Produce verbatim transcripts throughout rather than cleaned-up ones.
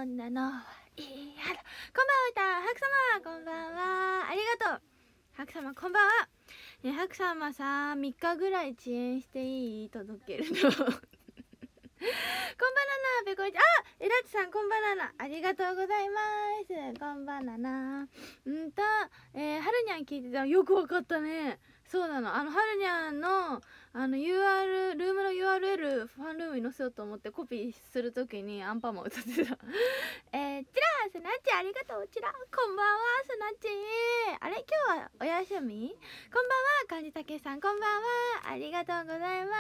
女のいい肌。こんばんは、ハク様。こんばんは。ありがとう。ハク様、こんばんは。ね、ハク様さ、みっかぐらい遅延していい？届けるの。こんばんは、ペコイチ。あ、エラッチさん、こんばんは。ありがとうございます。こんばんは。うんと、えー、はるにゃん聞いてた。よくわかったね。そうなの。あの、はるにゃんの、あの、ユーアール、ルームの ユーアールエル、ファンルームに載せようと思ってコピーするときにアンパンマン歌ってた。えー、チラー、スナッチありがとう、チラー。こんばんは、スナッチあれ、今日はお休み？こんばんは、かんじたけさん、こんばんは。ありがとうございます。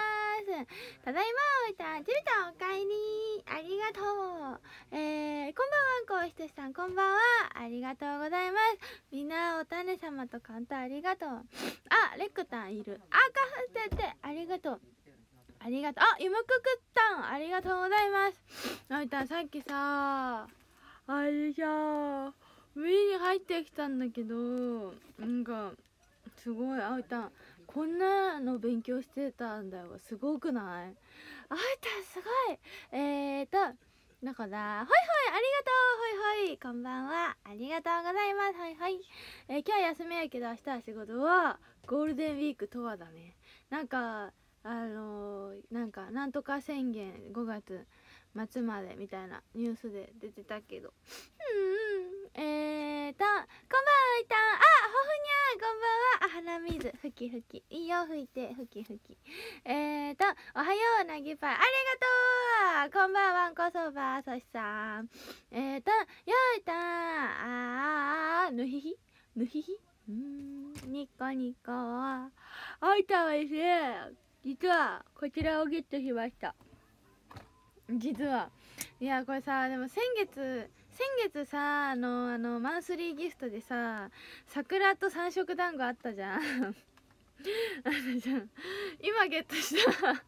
ただいま、おいた、ちびたん、おかえり。ありがとう。えー、こんばんは、こうひとしさん、こんばんは。ありがとうございます。みんな、お種様とカンタありがとう。あ、レックタンいる。あ、かふってて、ありがとう。ありがとう。あ、ゆむくくったん、ありがとうございます。おいたん、さっきさ、あれじゃあ、目に入ってきたんだけど、なんか、すごい、あおいたん、こんなの勉強してたんだよ。すごくない？あおいたん、すごい。えーと、だから、ほいほい、ありがとう、ほいほい、こんばんは、ありがとうございます、ほいほい。えー、今日は休みやけど、明日は仕事は、ゴールデンウィークとはだね。なんか、あのー、なんか、なんとか宣言ごがつ末までみたいなニュースで出てたけど。うんうん。えーと、こんばんは、いたん。あ、ほふにゃー、こんばんは。あ、鼻水、ふきふき。いいよ、吹いて、ふきふき。えーと、おはよう、なぎぱい。ありがとう。こんばんは、わんこそば、そしさん。えーと、よいたん。あー、ぬひひぬひひうーん、ニコニコ。あいたんはですね、実は、こちらをゲットしました。実は。いや、これさ、でも先月、先月さ、あの、あの、マンスリーギフトでさ、桜と三色団子あったじゃん。あったじゃん。今ゲットした。に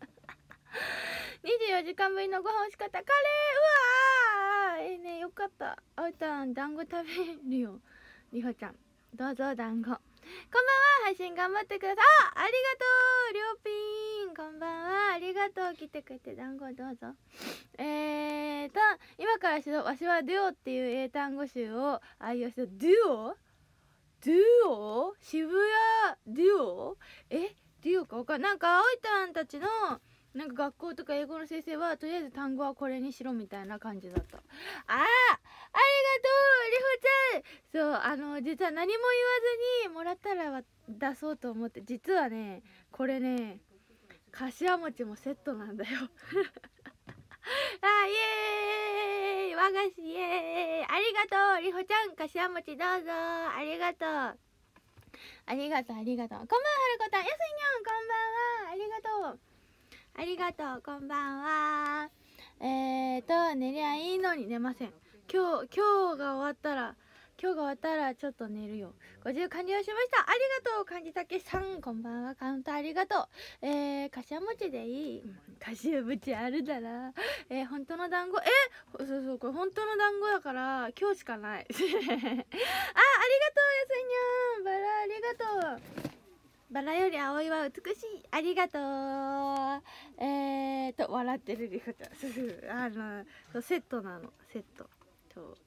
じゅうよじかんぶりのご飯美味しかった。カレー、うわー、ええね、よかった。あおたん、団子食べるよ。りほちゃん、どうぞ団子。こんばんは、配信頑張ってください。あ、ありがとう、りょうぴーん。こんばんは、ありがとう、来てくれて、団子どうぞ。えーと、今からしろ、わしはデュオっていう英単語集を愛用して、デュオデュオ渋谷デュオえデュオかわかんない。なんか、あおいたんたちの、なんか学校とか英語の先生は、とりあえず単語はこれにしろみたいな感じだった。あー、ありがとう、りほちゃん。そう、あの、実は何も言わずにもらったらは出そうと思って、実はね、これね、かしわ餅もセットなんだよ。あ、イエーイ、和菓子イエーイ、ありがとう、りほちゃん、かしわ餅どうぞ、ありがとう。ありがとう、ありがとう。こんばんは、はるこたん、やすいにゃん、こんばんは、ありがとう。ありがとう、こんばんは。えーと、寝りゃいいのに寝ません。今日、今日が終わったら、今日が終わったらちょっと寝るよ。ご自由完了しました。ありがとう、かんじたけさん。こんばんは、カウンターありがとう。えー、かしわ餅でいい？かしわ餅あるだら。えー、本当の団子、えそうそう、これ本当の団子だから、今日しかない。あ、ありがとう、やすいにゃん。バラありがとう。バラより葵は美しい。ありがとう。えーと、笑ってるりほちゃん。あの、そう、セットなの。セット。そう。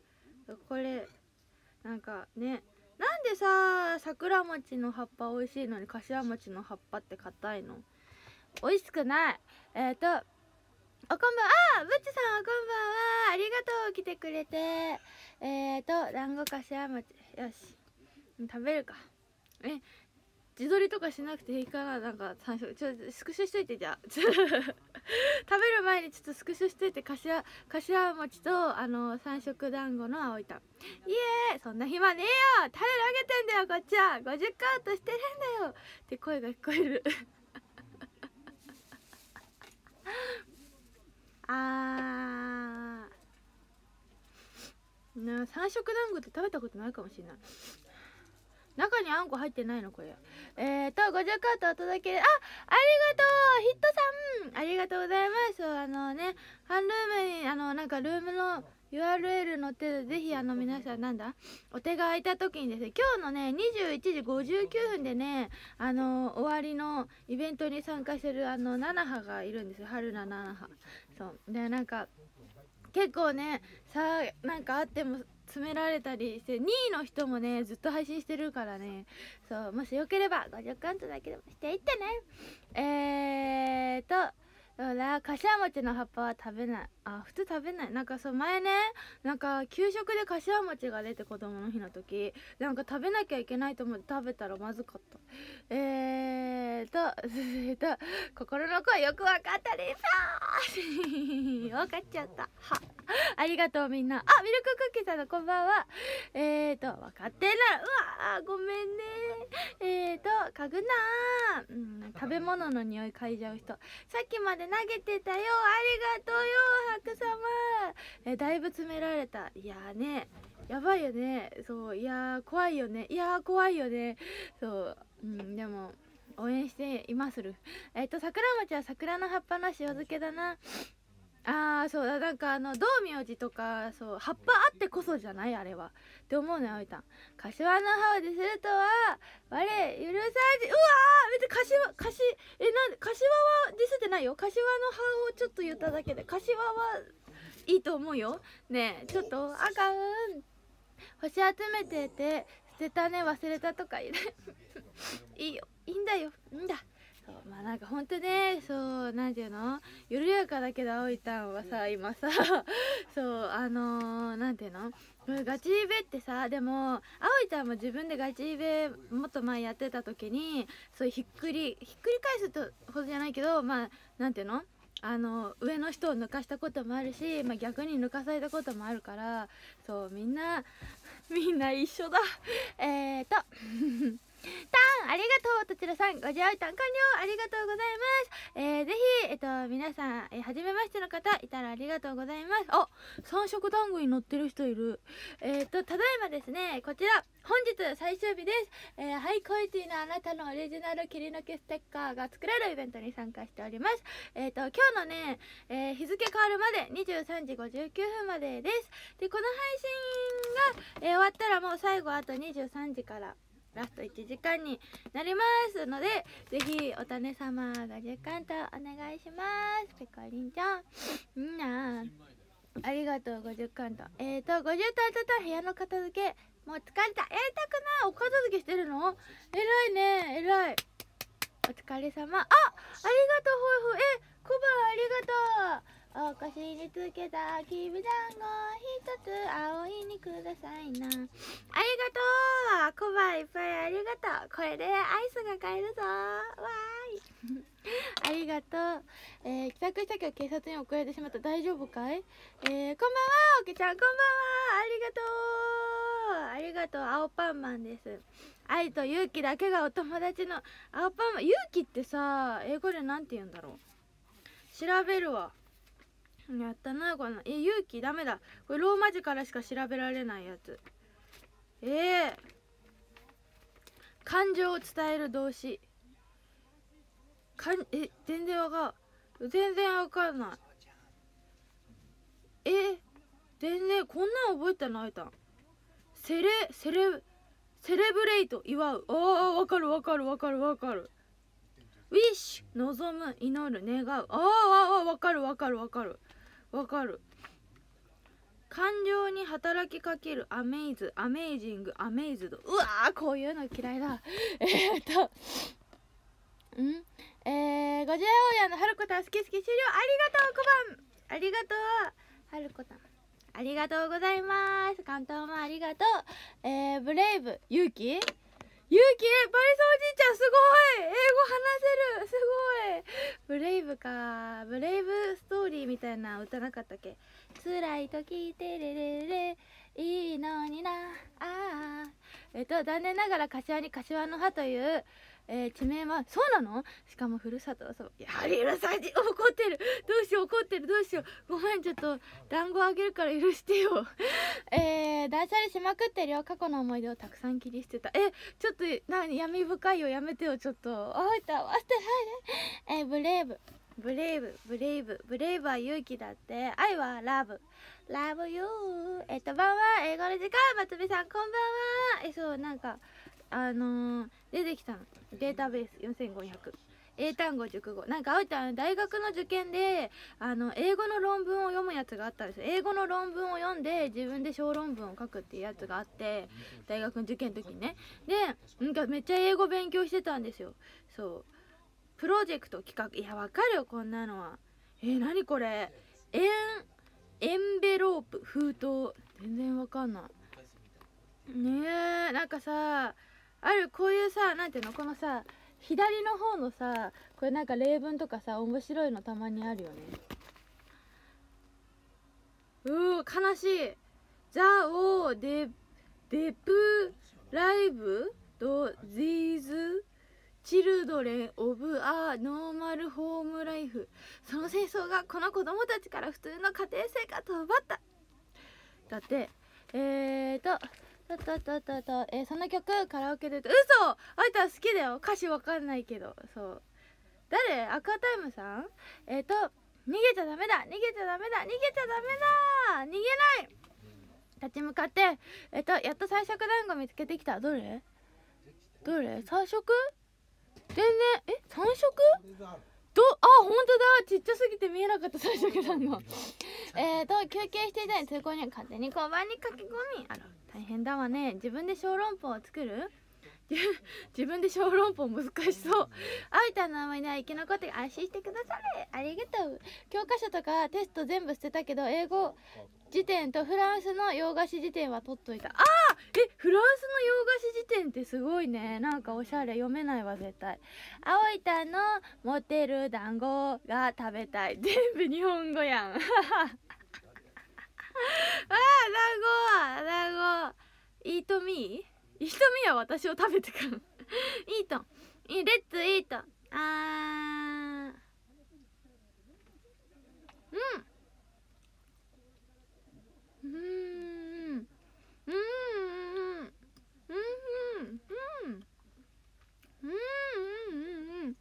これ、なんかね、なんでさ、桜餅の葉っぱ美味しいのに、柏餅の葉っぱって硬いの？美味しくない。えーと、おこんばん、あ、ブッチさん、こんばんは。ありがとう。来てくれて。えーと、団子柏餅。よし。食べるか。え、自撮りとかしなくていいかな。なんか三色ちょっとスクショしといて。じゃあ食べる前にちょっとスクショしといて。かしわかしわ餅とあの三色団子の青いたん。イエーイ、そんな暇ねえよ、タレ投げてんだよこっちは。ごじゅっカウントしてるんだよって声が聞こえる。あーな、三色団子って食べたことないかもしれない。中にあんこ入ってないのこれ。えーと、ごじゅっカートお届け。あ、ありがとうヒットさん、ありがとうございます。あのね、ファンルームに、あの、なんかルームの ユーアールエル 載ってる。ぜひあの皆さん、なんだお手が空いた時にですね、今日のね、にじゅういちじごじゅうきゅうふんでね、あの、終わりのイベントに参加してるあの、ナナハがいるんですよ。春菜ナナハ。そう。で、なんか、 結構ねさあなんかあっても詰められたりしてにいの人もねずっと配信してるからね、そうもしよければごじゅっカウントだけでもしていってね。えーとそうだ、かしわ餅の葉っぱは食べない。あ、普通食べない。なんかそう前ね、なんか給食でかしわ餅が出て子供の日の時なんか食べなきゃいけないと思って食べたらまずかった。えーとえーと心の声よくわかったでさわかっちゃったはありがとうみんな。あ、ミルククッキーさんのこんばんは。えーと分かってんならうわーごめんね。えーとかぐなー、うん、食べ物の匂い嗅いじゃう人、さっきまで投げてたよ、ありがとうよ白様。えだいぶ詰められた。いやーねやばいよね。そういやー怖いよね。いやー怖いよね。そう、うん、でも応援していまする。えっ、と桜餅は桜の葉っぱの塩漬けだな。あーそうだ、なんかあの道明寺とかそう葉っぱあってこそじゃないあれはって思うね。あいたん柏の葉をディスるとは我許さじ。うわー別に柏柏えなん柏はディスってないよ。柏の葉をちょっと言っただけで柏はいいと思うよ。ねえちょっとあかん、星集めてて捨てたね忘れたとか言ういいよいいんだよいいんだ。そうまあなんかほんとね、そうなんていうの緩やかだけど葵たんはさ今さそうあのー、なんていうのガチイベってさ、でも葵ちゃんも自分でガチイベもっと前やってた時にそういうひっくりひっくり返すとほどじゃないけど、まあなんていうのあの上の人を抜かしたこともあるし、まあ、逆に抜かされたこともあるから、そうみんなみんな一緒だえーとタンありがとう。とちらさんごじあいたん完了ありがとうございます。えー、ぜひえっと皆さん、えー、初めましての方いたらありがとうございます。あ、三色団子に乗ってる人いる。えっとただいまですねこちら本日最終日です。えー、ハイクオリティなあなたのオリジナル切り抜きステッカーが作れるイベントに参加しております。えっと今日のね、えー、日付変わるまでにじゅうさんじごじゅうきゅうふんまでです。でこの配信が、えー、終わったらもう最後あとにじゅうさんじからラストいちじかんになりますので、ぜひお種様ごじゅっカウントお願いします。ペコリンちゃんみんなありがとう。ごじゅっカウントえーとごじゅうカウントと部屋の片付けもう疲れた。やりたくない。お片付けしてるの偉いね偉い。お疲れ様。あ、ありがとう。ほいほい。え、コバありがとう。お越しにつけたきびだんご一つ葵にくださいな。ありがとうコバいっぱいありがとう。これでアイスが買えるぞわーいありがとう。えー、帰宅したけど警察に送られてしまった。大丈夫かい。えー、こんばんはおけちゃんこんばんは。ありがとうありがとう。青パンマンです。愛と勇気だけがお友達の青パンマン。勇気ってさ英語でなんて言うんだろう。調べるわ。やったなこのえ勇気ダメだ。これローマ字からしか調べられないやつ。えー、感情を伝える動詞かんえ全然わかん全然わかんない。え全然こんなん覚えてないたん。セレセレセレブレイト祝う。ああわかるわかるわかるわかる。ウィッシュ望む祈る願う。ああわかるわかるわかるわかる。感情に働きかけるアメイズアメイジングアメイズド。うわーこういうの嫌いだえーっとんえー、ごじゅうおやのはるこたん好き好き終了。ありがとうこばんありがとうはるこたんありがとうございます。関東もありがとう。えー、ブレイブ勇気勇気バリソおじいちゃんすごい英語話せるすごい。ブレイブかブレイブストーリーみたいな歌なかったっけ。辛い時てれれれいいのになあーえっと残念ながら柏に柏の葉という、えー、地名はそうなの。しかもふるさとはそうやはりうるさい怒ってるどうしよう怒ってるどうしようごめんちょっと団子あげるから許してよえー、断捨離しまくってるよ。過去の思い出をたくさん切り捨てた。えちょっと何闇深いよやめてよちょっとあいた忘れないで。えー、ブレイブブレイブブレイブブレイブは勇気だって。愛はラブラブユー。えっとばんは英語の時間まつみさんこんばんは。えそうなんかあのー、出てきたのデータベースよんせんごひゃく英単語熟語。なんかあおちゃん大学の受験であの英語の論文を読むやつがあったんですよ。英語の論文を読んで自分で小論文を書くっていうやつがあって、大学の受験の時にね。でなんかめっちゃ英語勉強してたんですよ。そう、プロジェクト企画、いやわかるよこんなのは。えー、何これ、エンエンベロープ、封筒、全然わかんないねえ。なんかさあるこういうさ、なんていうの、このさ左の方のさ、これなんか例文とかさ面白いのたまにあるよね。うー悲しい。ザ・オー・デ・デプライブ・ド・ジーズ・チルドレン・オブ・ア・ノーマル・ホーム・ライフ。その戦争がこの子供たちから普通の家庭生活を奪った。だってえーとたたたたた、えー、その曲カラオケで歌う。嘘、あいた好きだよ、歌詞わかんないけど。そう、誰、アクアタイムさん。えっ、ー、と逃げちゃダメだ、逃げちゃダメだ、逃げちゃダメだ、逃げない。立ち向かって、えっ、ー、とやっと三色団子見つけてきた。どれどれ、三色、全然、え三色ど、あ、ほんとだ、ちっちゃすぎて見えなかった三色団子えっと休憩していたり通行に勝手に交番に書き込み。あら大変だわね。自分で小籠包を作る自分で小籠包難しそう。あいたの名前では生き残って安心してくだされ。ありがとう。教科書とかテスト全部捨てたけど英語辞典とフランスの洋菓子辞典は取っといた。あー、えフランスの洋菓子辞典ってすごいね。なんかおしゃれ。読めないわ絶対。あおいたの持ってる団子が食べたい。全部日本語やんあー団子団子イートミーイートミーは私を食べてくるイートレッツイート。あーうんうーんうんうんうんうんうんうんうん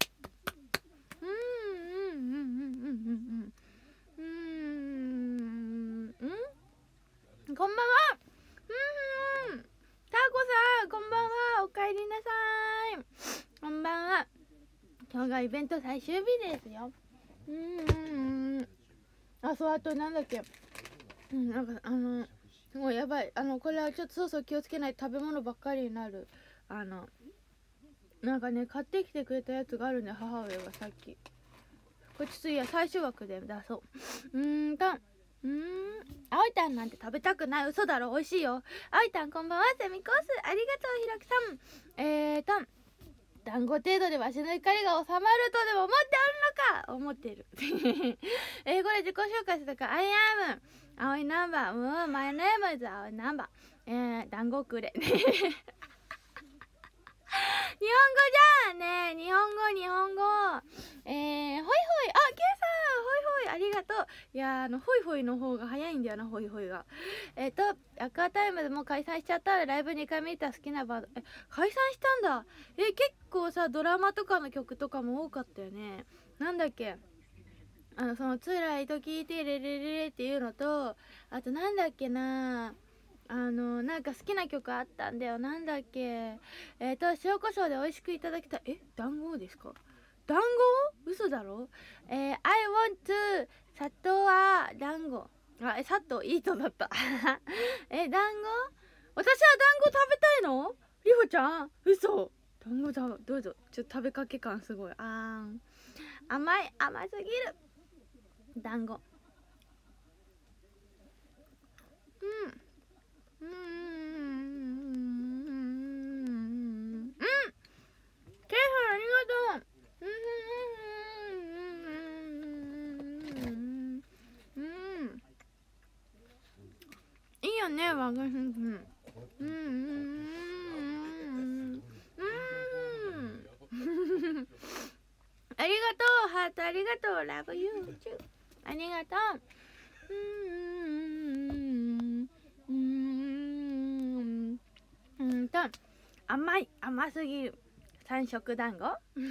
こんばんは。うん、タコさんこんばんは。おかえりなさい。こんばんは。今日がイベント最終日ですよ。うんうん、あ、そう、あとなんだっけ、うん、なんかあのもうやばい、あのこれはちょっとそうそう気をつけないと食べ物ばっかりになる。あのなんかね買ってきてくれたやつがあるね、母親がさっき。これちょっといや最終枠で出そう。うーんとうーんあおいたんなんて食べたくない。嘘だろ、美味しいよ。あおいたんこんばんは。セミコースありがとう。ひろきさん。えーと団子程度でわしの怒りが収まるとでも思ってあるのか。思ってる英語で自己紹介するか I am 青いナンバー、うん、My name is 青いナンバー、えー、団子くれ日本語じゃんね。日本語日本語。えー、ほいほい、あ、ケイさんほいほいありがとう。いやー、あのホイホイの方が早いんだよな、ホイホイが。えっ、ー、とアクアタイムでも解散しちゃった。ライブにかいめ見た好きなバンド、え解散したんだ。え結構さドラマとかの曲とかも多かったよね。なんだっけ、あのその辛いと聞いてレレレレっていうのと、あとなんだっけな、あのなんか好きな曲あったんだよ。なんだっけ、えっ、ー、と塩コショウで美味しくいただきたい。え団子ですか。団子嘘だろ。えー、I want to 砂糖は団子。あえ砂糖イートだったえ団子、私は団子食べたいの。りほちゃん嘘。団子だ、どうぞ。ちょっと食べかけ感すごい。あー甘い、甘すぎる団子。うんうーんうんケイさんありがとう。うんいいよね和菓子。うんうんうんありがとうハート、ありがとうラブユーチュー、ありがとう。うんうんうんと甘い、甘すぎる三色団子甘く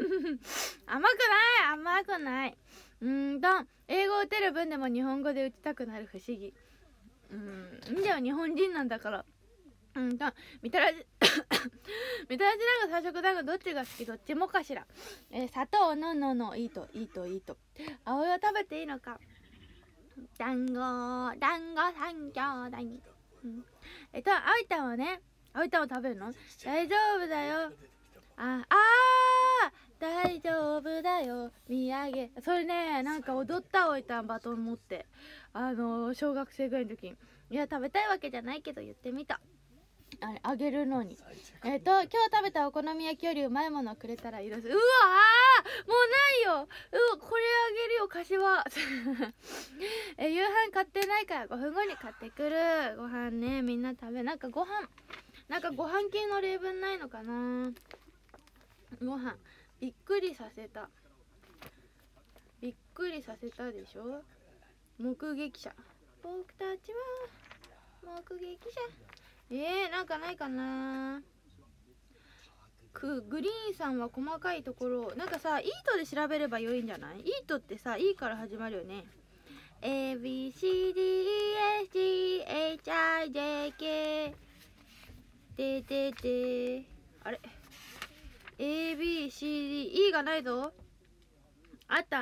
ない甘くない。うんと英語打てる分でも日本語で打ちたくなる不思議。うんいいんだよ、日本人なんだから。 うんとみたらしみたらし団子三色団子どっちが好き？どっちもかしら。えー、砂糖のののいいといいといいと。葵は食べていいのか。団子団子三兄弟、うん、えっとあいたんはね、あいたんは食べるの？大丈夫だよ。ああー大丈夫だよ土産。それね、なんか踊ったおいたん、バトン持って、あのー、小学生ぐらいの時に。いや食べたいわけじゃないけど言ってみた。あれあげるのに。えっと今日食べたお好み焼きよりうまいものをくれたら許す。うわーもうないよ。うわこれあげるよ柏え夕飯買ってないからごふんごに買ってくる。ご飯ねみんな食べ。なんかご飯なんかご飯系の例文ないのかな。ご飯びっくりさせた。びっくりさせたでしょ。目撃者。僕たちは目撃者。えー、なんかないかな。くグリーンさんは細かいところなんかさ、イートで調べれば良いんじゃない？イートってさ、E から始まるよね。 エービーシーディーイーエフジーエイチアイジェーケー ででであれ エービーシーディーイー がないぞ。あった。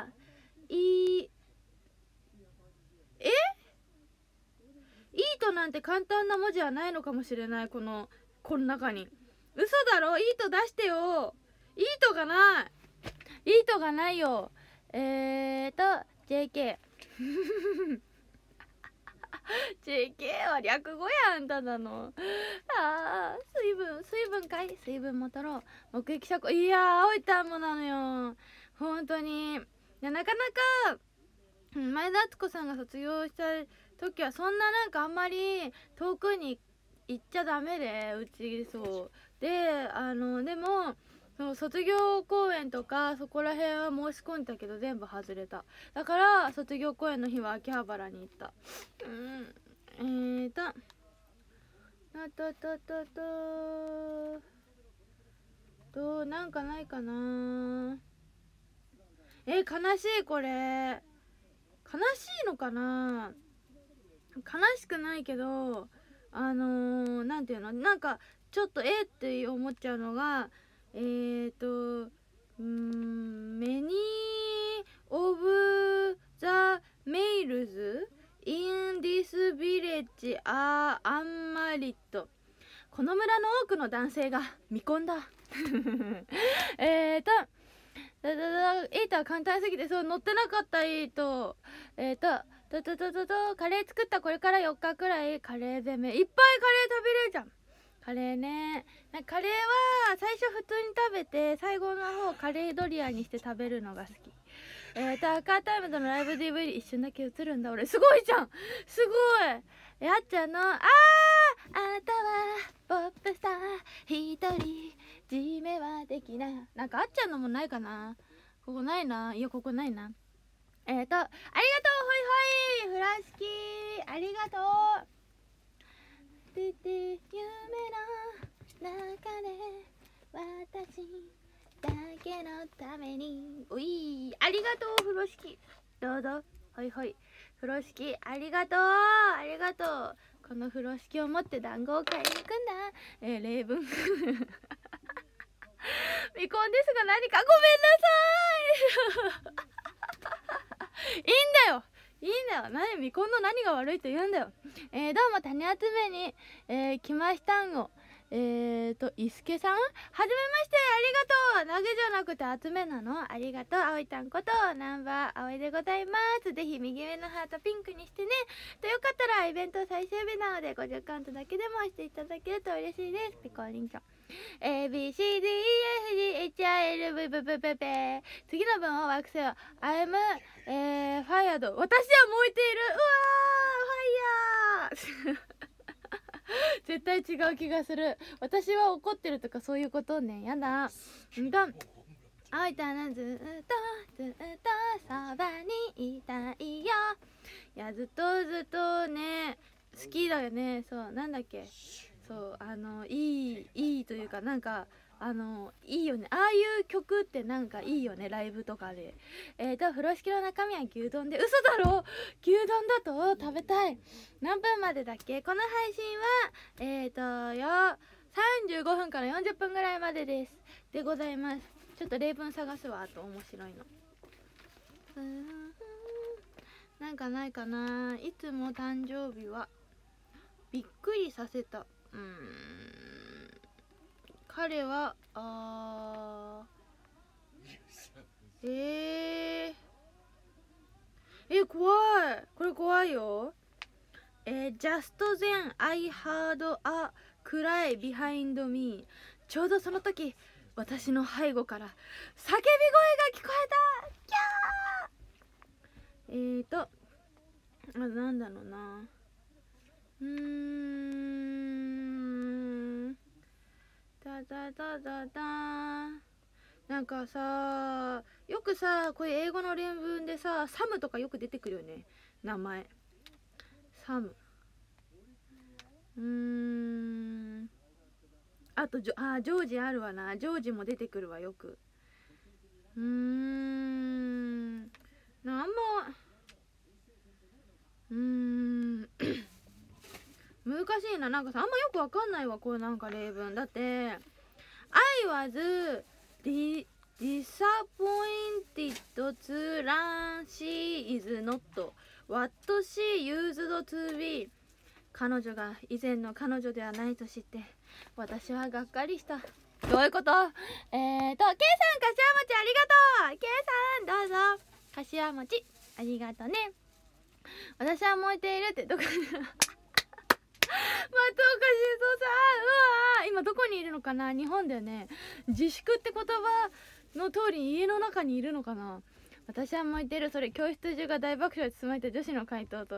E えイートなんて簡単な文字はないのかもしれない。このこの中に。嘘だろ。イート出してよ。イートがない。イートがないよ。えーと ジェーケー ジェーケー は略語やんただの。あー水分水分かい。水分も取ろう。目撃者。いやー青いタンもなのよ本当に。なかなか前田敦子さんが卒業した時はそんななんかあんまり遠くに行っちゃダメで、うちそうで、あのでもそう卒業公演とかそこら辺は申し込んだけど全部外れた。だから卒業公演の日は秋葉原に行った。うんえーとあとととととなんかないかな。えー、悲しい。これ悲しいのかな。悲しくないけど、あのー、なんていうの、なんかちょっとえーって思っちゃうのが、えーとうーんメニーオブザメイルズインディスビレッジアーアンマリット。この村の多くの男性が未婚だえーとだだだエイトは簡単すぎてそう乗ってなかった。エイトえーととととととカレー作った。これからよっかくらいカレー攻め。いっぱいカレー食べれるじゃん。カレーね。なんかカレーは最初普通に食べて最後の方カレードリアにして食べるのが好き。えーとアカータイムとのライブ ディーブイディー 一瞬だけ映るんだ俺。すごいじゃんすごい。えあっちゃんのあーあなたはポップスター一人じめはできない。なんかあっちゃんのもないかな。ここないな。いやここないな。えーとありがとうほいほいフラスキーありがとう。でで夢の中で私だけのためにおいありがとう風呂敷。どうぞほいほい風呂敷ありがとうありがとう。この風呂敷を持って団子を買いに行くんだ。えー、例文未婚ですが何かごめんなさいいいんだよいいんだよ。何未婚の何が悪いと言うんだよ。えー、どうも種集めに、えー、来ましたんご。えーと伊助さんはじめましてありがとう。投げじゃなくて集めなの。ありがとう。あおいたんことナンバーあおいでございます。ぜひ右上のハートピンクにしてね。とよかったらイベント最終日なのでごじゅうカウントだけでもしていただけると嬉しいです。ピコリンチョエービーシーディーイーエフジーエイチアイエルブブブブブ。次の文をワークせよ。I'm えー、ファイヤード。私は燃えている。うわーファイヤー絶対違う気がする。私は怒ってるとかそういうことね。やだ。んだあいたなずっとずっとそばにいたいよ。いやずっとずっとね好きだよね。そうなんだっけ。そうあのいいいいというかなんかあのいいよね、ああいう曲ってなんかいいよね、ライブとかで。えーと風呂敷の中身は牛丼で、嘘だろ、牛丼だと食べたい。何分までだっけ、この配信はえーとよさんじゅうごふんからよんじゅっぷんぐらいまでですでございます。ちょっと例文探すわ、あと面白いの。うーん、なんかないかな。いつも誕生日はびっくりさせた。うーん、彼はあーえー、え怖い、これ怖いよ。えー、just then I heard a cry behind me。 ちょうどその時私の背後から叫び声が聞こえた。キャー。えーとあ、なんだろうな。うーん、ダダダダダー。なんかさ、よくさ、こういう英語の例文でさ、サムとかよく出てくるよね、名前。サム。うーん。あとジョ、あ、ジョージあるわな。ジョージも出てくるわ、よく。うーん。なんも、うーん。難しいな。なんかさ、あんまよくわかんないわ、こうなんか例文。だって、I was di- disappointed to learn she is not what she used to be。彼女が以前の彼女ではないと知って私はがっかりした。どういうこと？えーと、K さん、かしわ餅ありがとう。 K さんどうぞ、かしわ餅ありがとうね。私は燃えているってどこで松岡修造さん、うわー、今どこにいるのかな。日本だよね。自粛って言葉の通り家の中にいるのかな。私は燃えている、それ教室中が大爆笑で包まれた女子の回答と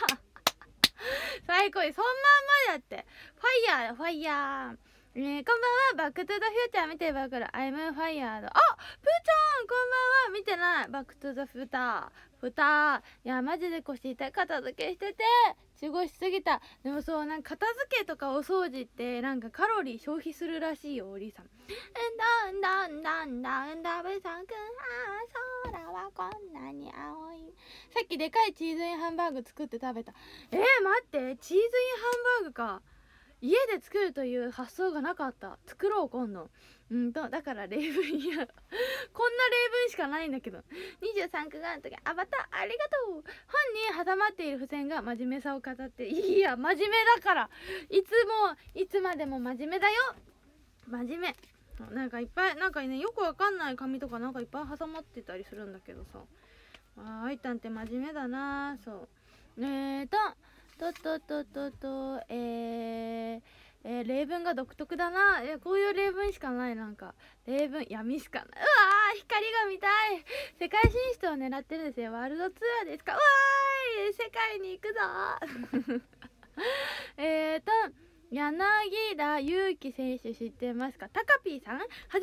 最高にそんまんまだって。ファイヤーファイヤー。えー、こんばんは。バックトゥザフューチャー見てれば分かる。I'm fired。 あ、プーちゃんこんばんは。見てない。バックトゥザフューターフター。いやマジで腰痛い。片付けしてて中腰しすぎた。でもそう、なんか片付けとかお掃除ってなんかカロリー消費するらしいよ、おりさん。うんだんだんだんだんだべさんくん、あー空はこんなに青い。さっきでかいチーズインハンバーグ作って食べた。えー、待って、チーズインハンバーグか。家で作るという発想がなかった。作ろう今度。うんとだから例文やこんな例文しかないんだけど。にじゅうさん区がの時、あ、またありがとう。本に挟まっている付箋が真面目さを語っていや真面目だから、いつもいつまでも真面目だよ。真面目。なんかいっぱいなんかね、よくわかんない紙とかなんかいっぱい挟まってたりするんだけどさ、あー、あいたんって真面目だな。そうえーととととととえー、えー、例文が独特だな。えこういう例文しかない。なんか例文闇しかない。うわー、光が見たい。世界進出を狙ってるんですよ。ワールドツアーですか。うわーい、世界に行くぞえーと柳田悠岐選手知ってますか。タカピーさん、はじめまして。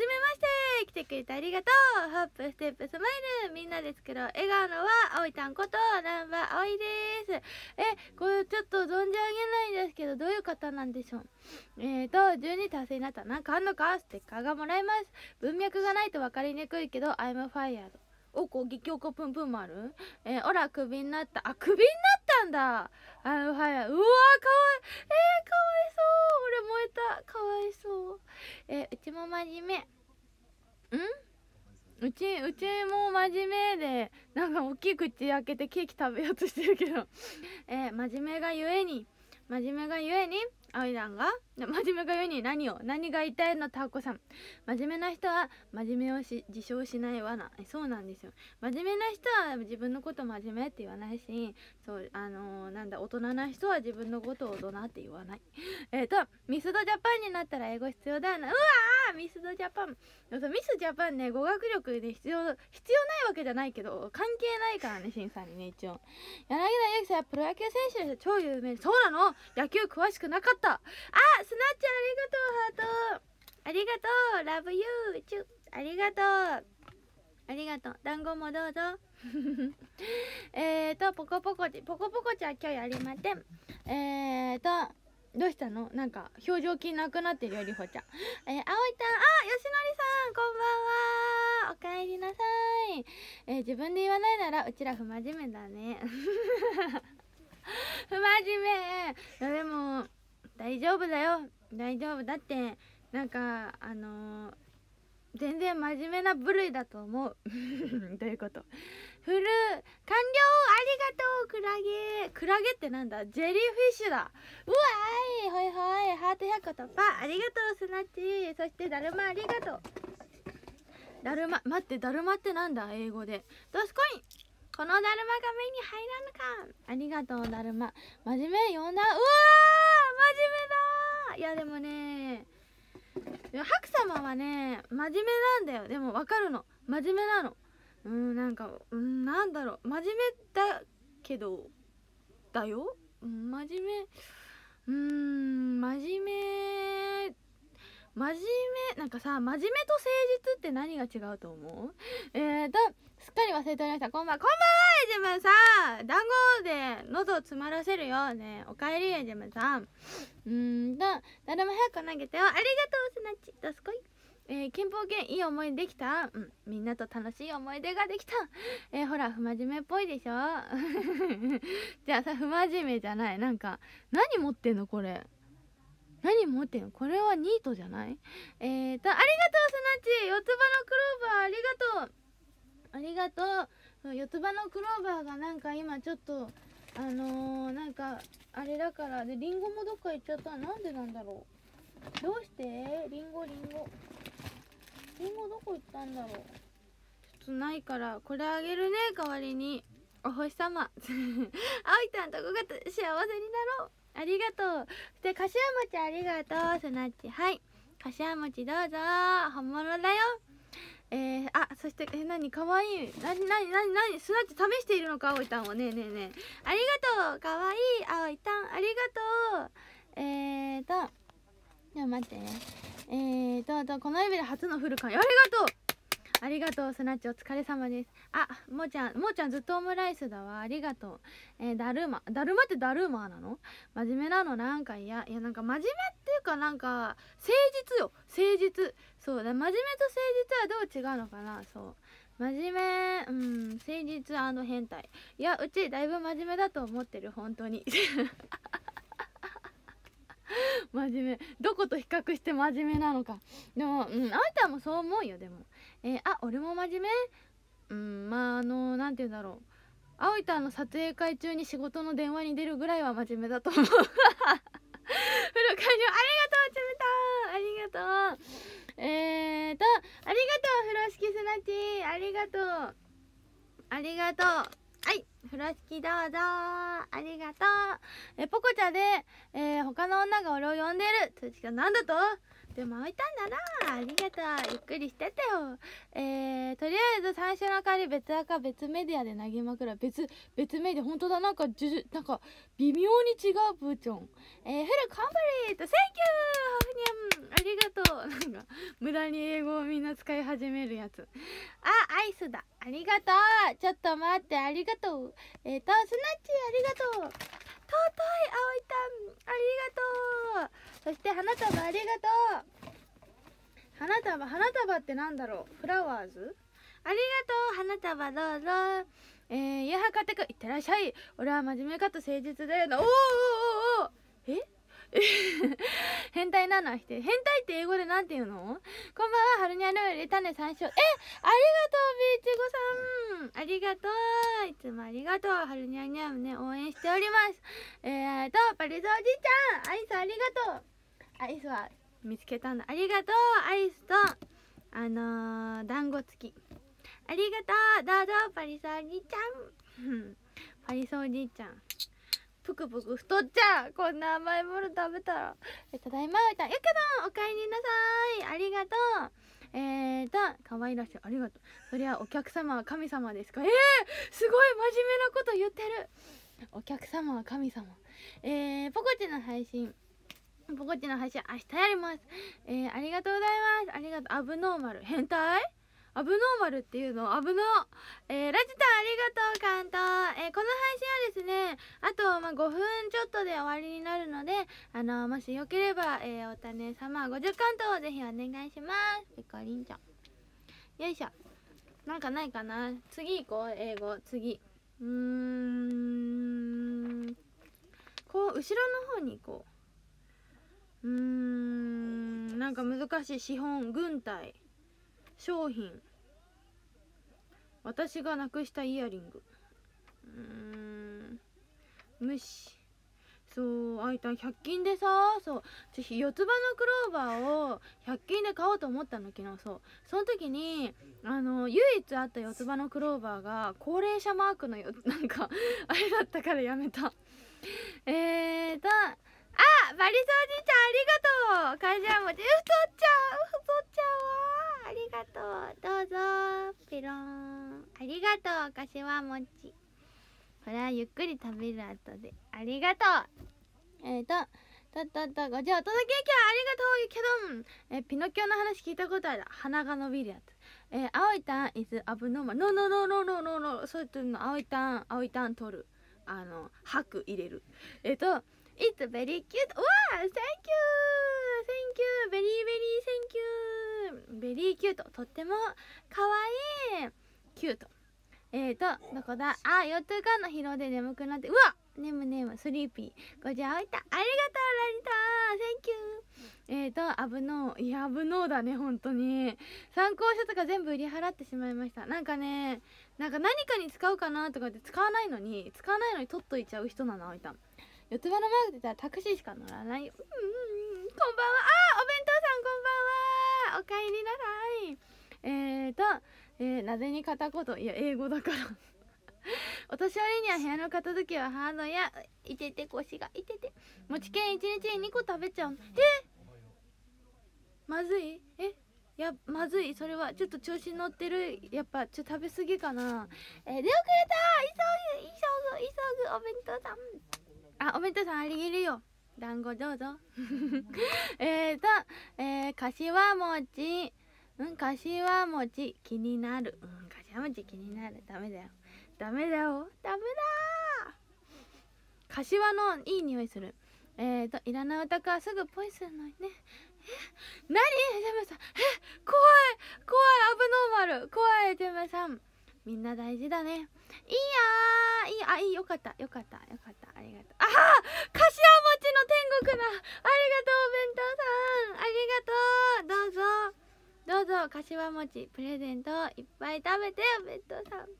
来てくれてありがとう。ホップステップスマイル、みんなで作ろう笑顔のは葵たんことナンバー葵です。えこれちょっと存じ上げないんですけど、どういう方なんでしょう。えーとじゅうに達成になったらなんかあんのか。ステッカーがもらえます。文脈がないと分かりにくいけど I'm fired。おこ激おこぷんぷんもある。えー、おらクビになった。あ、クビになったんだ。あのはい、うわー、かわいい。えー、かわいそう。俺燃えた。かわいそう。えー、うちも真面目。んうちうちも真面目で、なんか大きい口開けてケーキ食べようとしてるけどえー、真面目がゆえに真面目がゆえにあいらんが真面目がゆえに何を何が言いたいの。タコさん、真面目な人は真面目をし自称しないわな。えそうなんですよ。真面目な人は自分のこと真面目って言わないし、そうあのー、なんだ大人な人は自分のことを大人って言わない。えっとミスドジャパンになったら英語必要だよな。うわー、ミスドジャパン。でもさミスジャパンね、語学力で必要必要ないわけじゃないけど関係ないからね、審査にね。一応柳田悠岐さんはプロ野球選手で超有名。そうなの。野球詳しくなかった。あ、スナッチありがとう。ハートありがとう。ラブユーチュありがとう。ありがとう。団子もどうぞえーとポコポコちポコポコちは今日やりません。えーとどうしたの？なんか表情筋なくなってるよりほちゃん。えー、あおいちゃん、あ、よしのりさんこんばんは、おかえりなさい。えー、自分で言わないならうちら不真面目だね不真面目。いやでも大丈夫だよ、大丈夫だって。なんかあのー、全然真面目な部類だと思うどういうこと？フル完了、ありがとうクラゲ。クラゲってなんだ？ジェリーフィッシュだ。うわーい、ほいほい、ハートひゃっこ突破、ありがとうスナッチ。そしてだるまありがとう。だるま、待って、だるまってなんだ英語で？ドスコイン。このだるまが目に入らぬか。ありがとうだるま。真面目読んだ。うわー、真面目だー。いやでもね、ハク様はね真面目なんだよ。でもわかるの、真面目なの。うん、なんか、うん、なんだろう、真面目だけどだよ、うん、真面目、うーん、真面目、真面目、なんかさ、真面目と誠実って何が違うと思う？えーと、すっかり忘れておりました。こんばんは、こんばんは、エジムさん。団子で喉を詰まらせるよね。おかえり、エジムさん。うーんと、だるま早く投げてよ。ありがとう、スナッチ。どすこい。えー、憲法権いい思いできた？うん、みんなと楽しい思い出ができた。えー、ほら不真面目っぽいでしょじゃあさ、不真面目じゃない。なんか何持ってんのこれ、何持ってんのこれはニートじゃない？えーと、ありがとうスナッチ。四つ葉のクローバーありがとう、ありがとう。四つ葉のクローバーがなんか今ちょっとあのー、なんかあれだからで、リンゴもどっか行っちゃった。なんでなんだろう、どうして？リンゴリンゴリンゴどこ行ったんだろう。ちょっとないからこれあげるね、代わりに。お星様あおいたんとごがつ幸せになろう。ありがとう。で、かしわ餅ありがとうスナッチ。はい、かしわ餅どうぞ、本物だよ。えー、あ、そしてえ、なにかわいい、なになになになに、スナッチ試しているのか、あおいたんを。ねえねえねえ、ありがとう、かわいいあおいたん、ありがとう。えーとでも待ってね、えーととこの指で初のフルカン、ありがとう、ありがとうスナッチ、お疲れ様です。あ、もーちゃん、もーちゃんずっとオムライスだわ、ありがとう。えー、だるま、だるまってだるまなの？真面目なの？なんかいやいや、なんか真面目っていうか、なんか誠実よ、誠実。そうだ、真面目と誠実はどう違うのかな。そう、真面目、うん、誠実変態。いや、うちだいぶ真面目だと思ってる、本当に真面目、どこと比較して真面目なのか。でも、うん、あんたもそう思うよ。でも、えー、あ、俺も真面目。うん、まああのなんて言うんだろう、あおいたんの撮影会中に仕事の電話に出るぐらいは真面目だと思うフルカジュ、ありがとうちむたん、ありがとう。えーと、ありがとう風呂敷スナッチ、ありがとう、ありがとう。はい、風呂敷どうぞ、ありがとう。え、ポコちゃで、えー、他の女が俺を呼んでる通知がなんだと？でも置いたんだな、ありがとう、ゆっくりしててよ。えー、とりあえず最初の代わり別赤別メディアで投げまくら、別別メディア、ほんとだ、なんかじゅなんか微妙に違うブーチョン。えー、フルコンプリート、センキューハフニャン、ありがとう。なんか無駄に英語をみんな使い始めるやつ。あ、アイスだ、ありがとう。ちょっと待って、ありがとう。えーと、スナッチありがとう。尊いあおいたん、ありがとう。そして花束ありがとう。花束、花束ってなんだろう、フラワーズ、ありがとう。花束どうぞ。えー、夕飯買ってく、いってらっしゃい。俺は真面目かと誠実だよな。おーおーおーおー、え変態なのは否定。変態って英語でなんて言うの？こんばんは、ハルニャルーレタネ参照。え、ありがとうビーチゴさん、ありがとう、いつもありがとう。ハルニャニャムね、応援しております。えーとパリゾおじいちゃん、アイスありがとう。アイスは見つけたんだ、ありがとう。アイスとあのー、団子付き、ありがとう。どうぞパリソおじいちゃんパリソおじいちゃんぷくぷく太っちゃう、こんな甘いもの食べたら。え、ただいまういたん、やけどおかえりなさい、ありがとう。えーと可愛らしい、ありがとう。そりゃお客様は神様ですか？えー、すごい真面目なこと言ってる。お客様は神様。えー、ポコチの配信ポコチの配信明日やります。えー、ありがとうございます。ありがとう。アブノーマル、変態アブノーマルっていうの、アブノー、えー、ラジタンありがとう関東、えー、この配信はですねあと、まあ、ごふんちょっとで終わりになるので、あのもしよければ、えー、お種様ごじゅう関東をぜひお願いします。ピコリンちゃんよいしょ。なんかないかな。次行こう。英語次。うーんこう後ろの方に行こう。うーんなんか難しい。資本、軍隊、商品、私がなくしたイヤリング、うーん虫。そうあいたひゃく均でさ、そう四つ葉のクローバーをひゃく均で買おうと思ったの昨日。そうその時にあの唯一あった四つ葉のクローバーが高齢者マークのよなんかあれだったからやめた。えーとあバリソおじいちゃんありがとう。会社もち太っちゃう太っちゃうわ。ありがとう。どうぞピローン。ありがとう柏餅。これはゆっくり食べる後で。ありがとう。えーととっとっとごじお届けきゃありがとうゆけどん。えー、ピノキオの話聞いたことある。鼻が伸びるやつ。えー、青いターン is abnormal。ノーノーノーノーノーノーノー。そういうの青いターン青いターン取る。あの吐く入れる。えっ、ー、と It's very cute。 わあ Thank you Thank you Very very Thank you。 ベリーキュート。とってもかわいいキュート。えーとどこだ。あよっつかの疲労で眠くなって。うわネムネムスリーピーごじあおいた。ありがとうラリター Thank you。 えーとアブノー。いやアブノーだね本当に。参考書とか全部売り払ってしまいました。なんかねなんか何かに使うかなとかって使わないのに使わないのに取っといちゃう人なのあいたん。四つ葉のマークって言ったらタクシーしか乗らないよ。うんうんうんこんばんは。あお弁当さんこんばんは。おかえりなさい。えーと、えー、なぜに片言。いや英語だからお年寄りには部屋の片付けはハードやいてて腰がいてて餅券いちにちににこ食べちゃう。えまずい。えやまずい。それはちょっと調子乗ってる。やっぱちょっと食べ過ぎかな。えー、出遅れた。急ぐ急ぐ急ぐお弁当さん。あお弁当さんありげるよ。団子どうぞえーと、えー、柏餅。うん柏餅気になる。うん柏餅気になる。ダメだよダメだよダメだー。柏のいい匂いする。えーといらないお宅はすぐポイするのにね。え何ジェムさん。え怖い怖いアブノーマル怖いジェムさん。みんな大事だね。いいやーいいあいいよかったよかったよかったありがとう。ああ柏餅の天国だ。ありがとうお弁当さんありがとう。どうぞどうぞ柏餅プレゼントいっぱい食べてお弁当さん。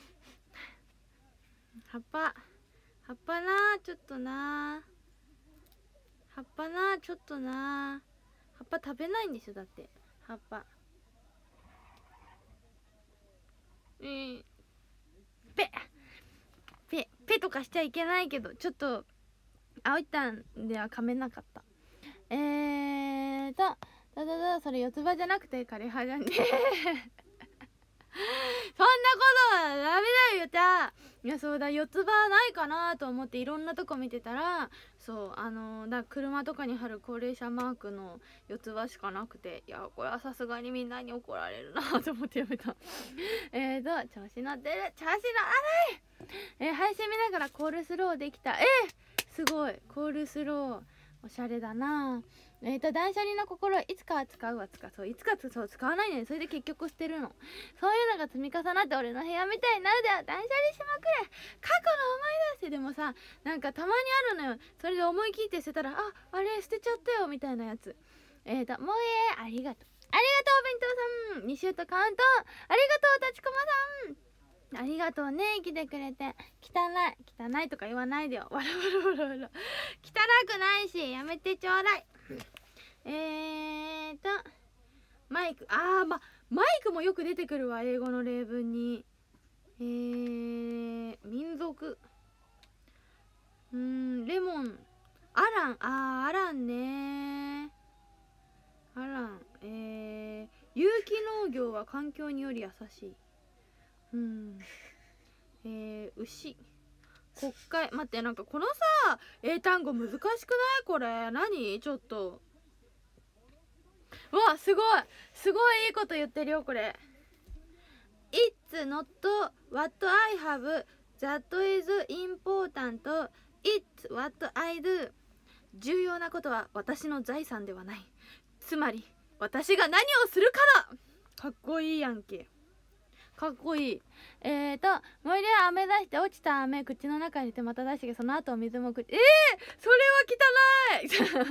葉っぱ葉っぱなちょっとな葉っぱなちょっとな葉っぱ食べないんでしょだって葉っぱ。うんペペペとかしちゃいけないけどちょっと青いたんでは噛めなかった。えーとだだだそれ四つ葉じゃなくて枯葉じゃんねそんなことはダメだよじゃあ。いやそうだ四つ葉ないかなと思っていろんなとこ見てたらそうあのー、だ車とかに貼る高齢者マークの四つ葉しかなくて、いやこれはさすがにみんなに怒られるなと思ってやめたえーと調子乗ってる調子乗らない。えー、配信見ながらコールスローできた。えー、すごいコールスローおしゃれだな。えーと断捨離の心いつかは使うわ使う。そういつかそう使わないのにそれで結局捨てるの。そういうのが積み重なって俺の部屋みたいになるでは断捨離しまくれ。過去の思い出して。でもさなんかたまにあるのよ。それで思い切って捨てたらああれ捨てちゃったよみたいなやつ。えーともうえーありがとうありがとうお弁当さん。に週とカウントありがとう立ちこまさん。ありがとうね来てくれて。汚い汚いとか言わないでよ。わらわらわらわら汚くないしやめてちょうだい。えーとマイクあーまマイクもよく出てくるわ英語の例文に。えー民族うーんレモンアランあーアランねアランえー有機農業は環境により優しい。うんえー、牛国会待ってなんかこのさ英単語難しくないこれ何ちょっとうわすごいすごいいいこと言ってるよこれ。 It's not what I have that is important. It's what I do. 重要なことは私の財産ではない。つまり私が何をするかだ。かっこいいやんけ。かっこいい。えーと森で飴出して落ちた飴口の中に入れてまた出してその後水も口。えー、それは汚い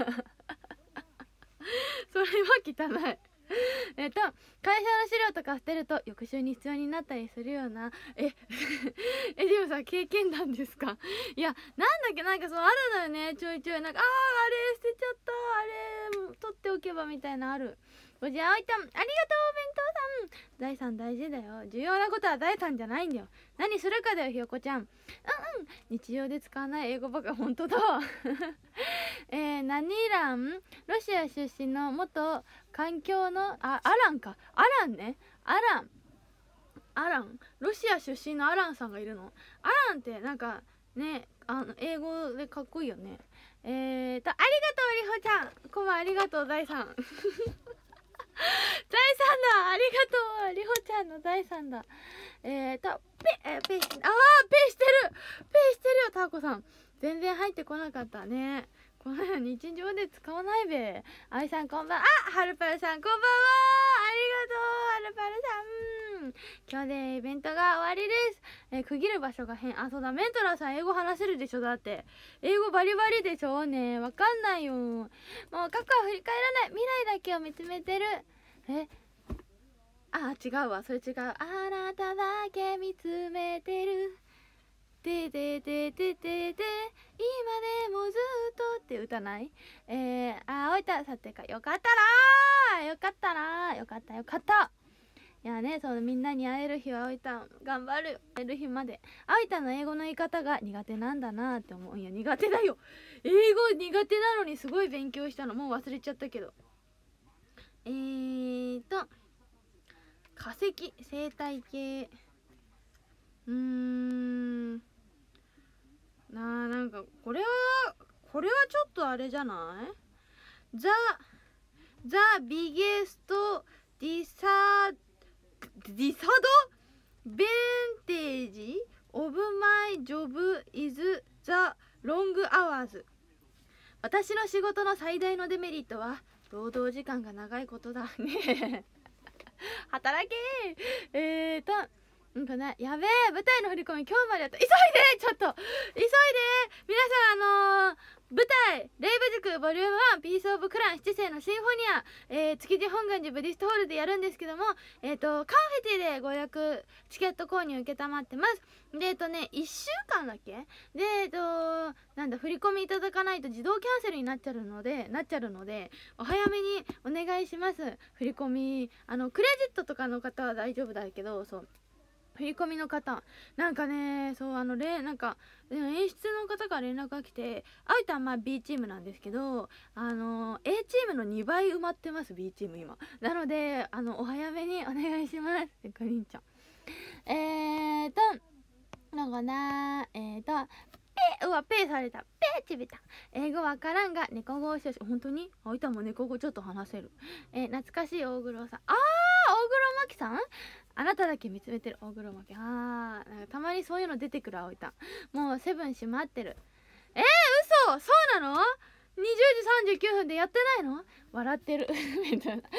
それは汚い。えっと会社の資料とか捨てると翌週に必要になったりするような。ええでもさ経験談ですか。いやなんだっけ、なんかそうあるのよね、ちょいちょい。なんかあーあれ捨てちゃった、あれ取っておけばみたいなある。おじあおいたんありがとう。お弁当さん財産大事だよ。重要なことは財産じゃないんだよ。何するかだよひよこちゃん。うんうん日常で使わない英語ばか本当だわえー、何ランロシア出身の元環境のあアランかアランねアランアランロシア出身のアランさんがいるの。アランってなんかねあの英語でかっこいいよね。えーとありがとうりほちゃん、こんばんありがとう財産財産だ、ありがとうりほちゃんの財産だ。えーとペえペイしてあーペイしてるペイしてるよタコさん。全然入ってこなかったね。この日常で使わないべ。あいさんこんばん、あはるぱるさんこんばんは、ありがとうはるぱるさん。今日でイベントが終わりです。えー、区切る場所が変。あそうだ、メントラーさん英語話せるでしょ。だって英語バリバリでしょね。わかんないよ。もう過去は振り返らない、未来だけを見つめてる。えあ違うわ、それ違う。あなただけ見つめてるてててててて今でもずっとって歌ない？えー、あおいたさてかよかったなーよかったなーよかったよかった。いやね、そのみんなに会える日はおいたん頑張るよ。会える日まで。おいたの英語の言い方が苦手なんだなーって思う。いや苦手だよ、英語苦手なのにすごい勉強したの。もう忘れちゃったけど。えーと化石生態系うーんなあ、なんかこれはこれはちょっとあれじゃない？ The The biggest disad disadvantage of my job is the long hours。 私の仕事の最大のデメリットは労働時間が長いことだね働けー。えーとうんかね、やべえ舞台の振り込み今日までやった。急いでちょっと急いで皆さん。あのー、舞台レイブ塾ボリュームワンピースオブクラン七世のシンフォニア、えー、築地本願寺ブディストホールでやるんですけども、えっ、ー、とカンフェティでご予約チケット購入承ってます。でえっ、ー、とねいっしゅうかんだっけでえっ、ー、となんだ振り込みいただかないと自動キャンセルになっちゃうのでなっちゃうのでお早めにお願いします。振り込みあのクレジットとかの方は大丈夫だけど、そう振り込みの方なんかね、そうあのれなんか演出の方から連絡が来て、あいたんまあ B チームなんですけど、あの A チームのにばい埋まってます B チーム今。なのであのお早めにお願いします。かりんちゃんえーとなんかなえーとペうわペーされたペーちびた。英語わからんが猫語をしよし。本当にあいたんも猫語ちょっと話せる。えー、懐かしい大黒さん。あー大黒摩季さん、あなただけ見つめてる大黒摩季。あーなんかたまにそういうの出てくる。あおいたもうセブン閉まってる。えー、嘘そうなの？にじゅうじさんじゅうきゅうふんでやってないの？笑ってるみたいな。俺やうわー労働時間が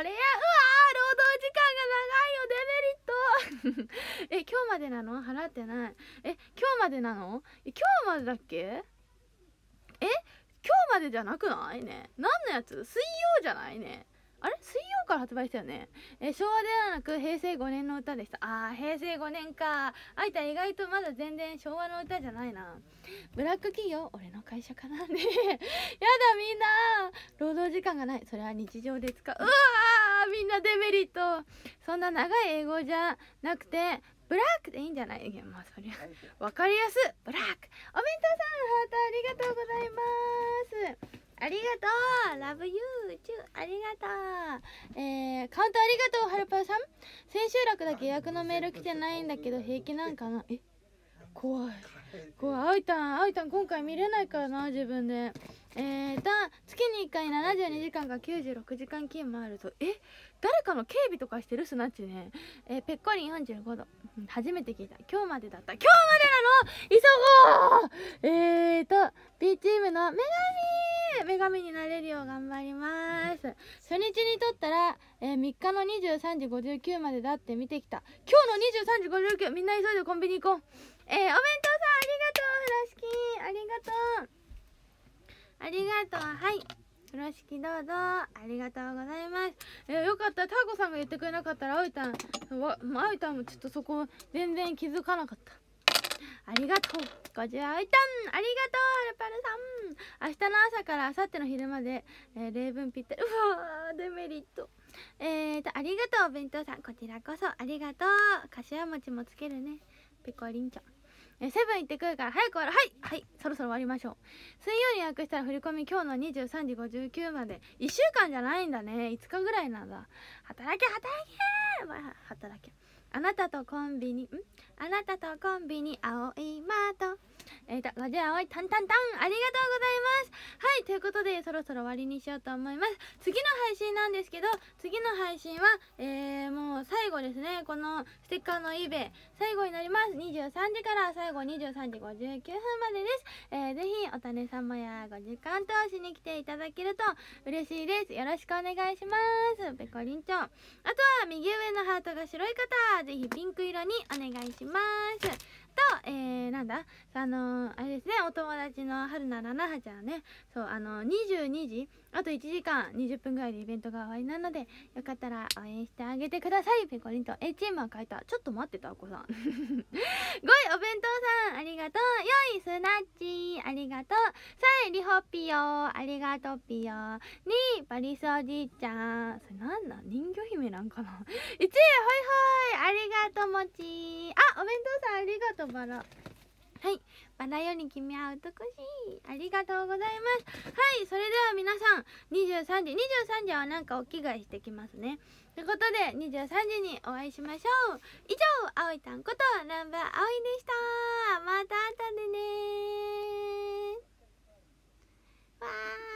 長いよデメリットえ今日までなの？払ってない。え今日までなの？え今日までだっけ？え今日までじゃなくないね。何のやつ？水曜じゃないね。あれ水曜から発売したよね。え昭和ではなく平成ごねんの歌でした。あー平成ごねんか。あいた意外とまだ全然昭和の歌じゃないな。ブラック企業俺の会社かなねやだみんな労働時間がない。それは日常で使う。うわーみんなデメリット。そんな長い英語じゃなくてブラックでいいんじゃない？いやまあそりゃわかりやすブラック。お弁当さんハートありがとうございます。ありがとうラブユーチューありがとう。えー、カウントありがとうはるぱさん。千秋楽だけ予約のメール来てないんだけど平気なんかな。え怖いこうあおいたんあおいたん今回見れないからな自分で。えーと月にいっかいななじゅうにじかんかきゅうじゅうろくじかん勤務あると。え誰かの警備とかしてるスナッチね。えー、ぺっこりんよんじゅうごど、うん、初めて聞いた。今日までだった。今日までなの。急ごう。えーと B チームの女神女神になれるよう頑張ります。初日にとったら、えー、みっかのにじゅうさんじごじゅうきゅうまでだって見てきた。今日のにじゅうさんじごじゅうきゅう、みんな急いでコンビニ行こう。えー、お弁当さんありがとう。風呂敷ありがとうありがとう。はい、風呂敷どうぞ。ありがとうございます。えー、よかった。ターコさんが言ってくれなかったらあおいたんわあおいたんもちょっとそこ全然気づかなかった。ありがとう。ごじゅうあおいたんありがとう。はるぱるさん明日の朝から明後日の昼まで、えー、例文ぴったり。うわーデメリット。えーとありがとうお弁当さん、こちらこそありがとう。かしわ餅もつけるね。ペコリンチョ。えセブン行ってくるから早く終わる。はいはいそろそろ終わりましょう。水曜に予約したら振り込み今日のにじゅうさんじごじゅうきゅうまで。いっしゅうかんじゃないんだね。いつかぐらいなんだ。働け働け、まあ、働け。あなたとコンビニんあなたとコンビニ青いマート。えーとごじゅうあおいタンタンタンありがとうございます。はいということでそろそろ終わりにしようと思います。次の配信なんですけど、次の配信はえー、もう最後ですね。このステッカーの eBay 最後になります。にじゅうさんじから最後にじゅうさんじごじゅうきゅうふんまでです。えー、ぜひお種様やご時間通しに来ていただけると嬉しいです。よろしくお願いします。ペコリンチョ。あとは右上のハートが白い方ぜひピンク色にお願いします。と、えー、なんだあのー、あれですね、お友達の春菜ななはちゃんね、そうあのー、にじゅうにじあといちじかんにじゅっぷんぐらいでイベントが終わりなのでよかったら応援してあげてください。ペコリンと A チームは書いた。ちょっと待ってたお子さんごいお弁当さんありがとう。よいスナッチありがとう。さいリホピヨありがとうピヨにパリスおじいちゃん、それなんだ人魚姫なんかな。いちいほいほいありがとうもち。あお弁当さんありがとうバラ。はいバラより君は美しいありがとうございます。はいそれでは皆さんにじゅうさんじにじゅうさんじはなんかお着替えしてきますね。ということでにじゅうさんじにお会いしましょう。以上あおいたんことナンバーあおいでした。また後でねー。わー